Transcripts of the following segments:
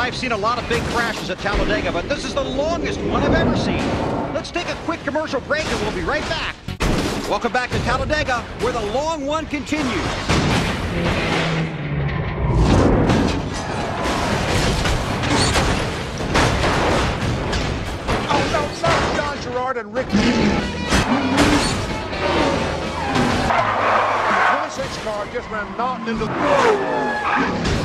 I've seen a lot of big crashes at Talladega, but this is the longest one I've ever seen. Let's take a quick commercial break and we'll be right back. Welcome back to Talladega, where the long one continues. Oh, no, sorry, John Gerard and Ricky. 26 car just ran Naughton into the...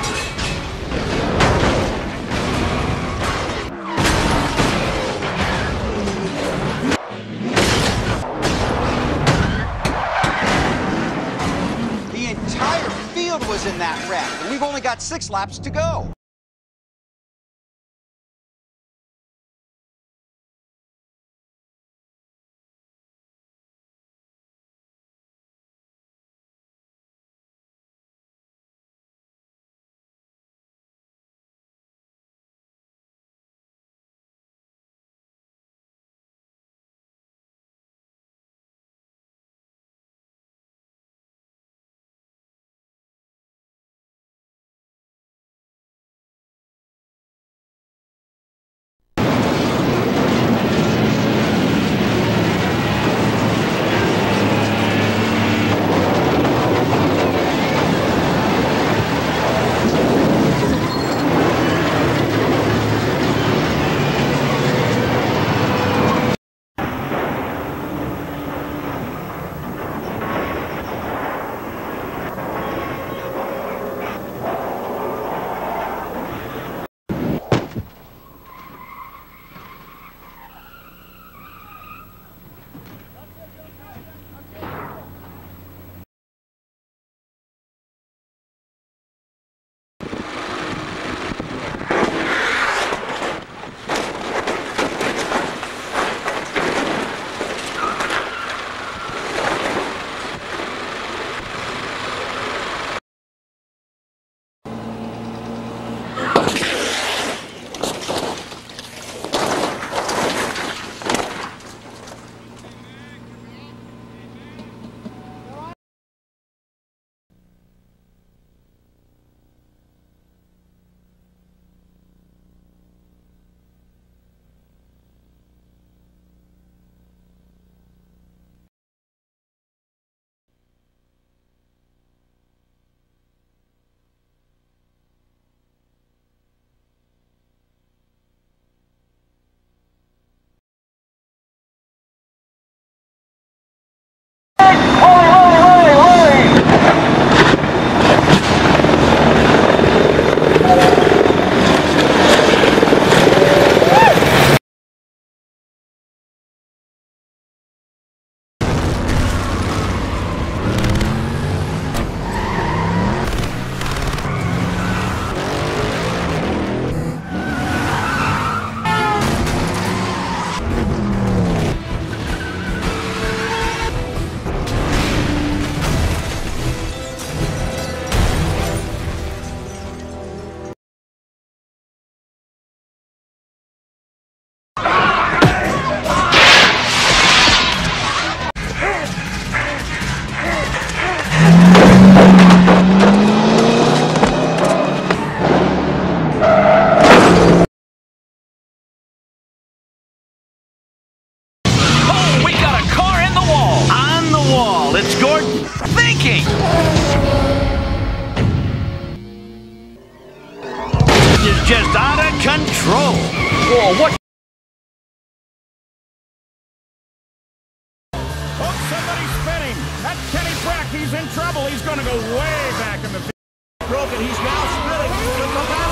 Was in that wreck, and we've only got 6 laps to go. Just out of control. Whoa, what? Oh, somebody's spinning. That Kenny Brack, he's in trouble. He's going to go way back in the field. Broken. He's now spinning.